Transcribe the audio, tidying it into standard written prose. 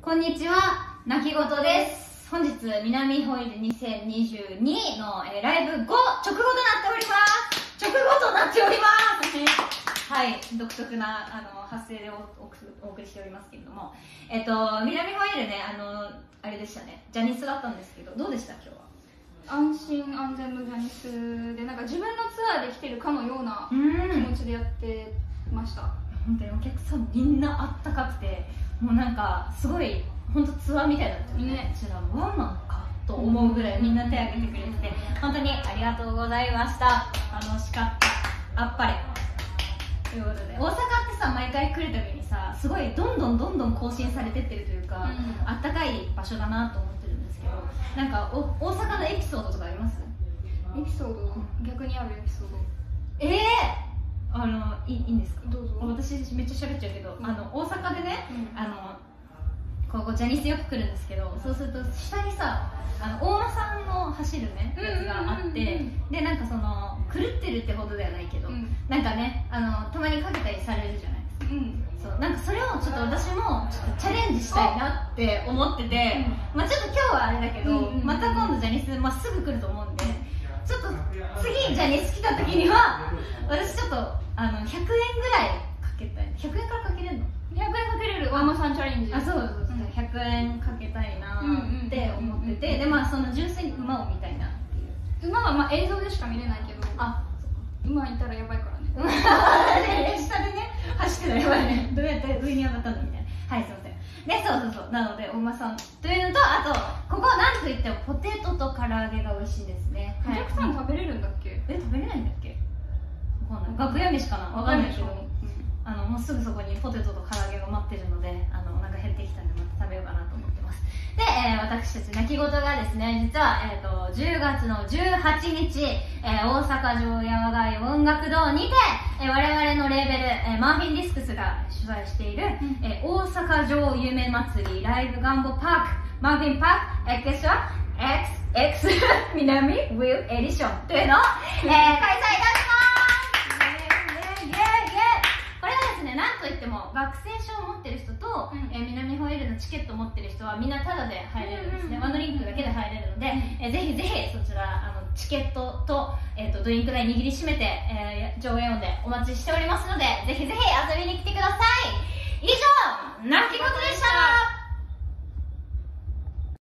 こんにちは、泣き言です。本日、南ホイール2022の、ライブ後、直後となっております。直後となっておりますはい、独特な発声でお送りしておりますけれども、南ホイールね、あれでしたね、ジャニスだったんですけど、どうでした今日は？ 安心安全のジャニスで、なんか自分のツアーで来てるかのような気持ちでやってました。 本当にお客さんみんなあったかくて、もうなんかすごい本当ツアーみたいだったよね。こちらワンマンかと思うぐらいみんな手を挙げてくれてて、本当にありがとうございました。楽しかった。あっぱれということで、大阪ってさ、毎回来るたびにさ、すごいどんどん更新されてってるというか、あったかい場所だなと思ってるんですけど、なんか大阪のエピソードとかあります？ エピソード、逆にあるエピソード。 いいんですか？ どうぞ。 私めっちゃ喋っちゃうけど、大阪でね、ここジャニスよく来るんですけど、そうすると下にさ、大間さんの走るねやつがあって、でなんかその狂ってるってほどではないけど、なんかねたまにかけたりされるじゃないですか。そう、なんかそれをちょっと私もちょっとチャレンジしたいなって思ってて、まあちょっと今日はあれだけど、また今度ジャニスすぐ来ると思うんで、ちょっと次ジャニス来た時には私ちょっと100円ぐらいかけたい。100円からかけれるの？100円かけれる。 ワンマさんチャレンジ。 そう、100円かけたいなって思ってて、でその純粋に馬を見たいなっていう。 馬は映像でしか見れないけど、馬いたらやばいからね。 下でね走ってたらやばいね。どうやって上に上がったのみたいな。はい、すいません。でそうなのでお馬さんというのと、あとここなんといってもポテトと唐揚げが美味しいですね。 お客さん食べれるんだっけ？ 食べれないんだっけ？楽屋飯かな、わかんないけど、もうすぐそこにポテトと唐揚げが待ってるので、なんか減ってきたんでまた食べようかなと思ってます。で、私たち泣き言がですね、実は、10月の18日、大阪城山街音楽堂にて、我々のレーベル、マーフィンディスクスが主催している、大阪城夢祭りライブガンボパークマーフィンパークエクストラ XX 南ウィルエディションというのを、開催いたします。これはですね、なんといっても学生証を持ってる人と、南ホイールのチケットを持ってる人はみんなタダで入れるんですね。ワンドリンクだけで入れるので、ぜひぜひそちらチケットと、ドリンク代握りしめて、上映音でお待ちしておりますので、ぜひぜひ遊びに来てください。以上、泣き言でした。